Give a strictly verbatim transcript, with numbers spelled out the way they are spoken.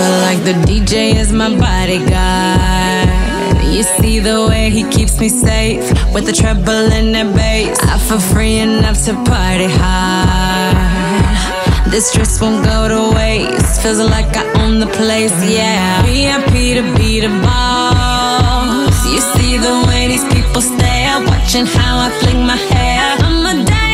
feel like the D J is my bodyguard. You see the way he keeps me safe with the treble and the bass. I feel free enough to party hard. This dress won't go to waste. Feels like I own the place, yeah. V I P to be the boss. You see the way these people stare, watching how I fling my hair. I'm a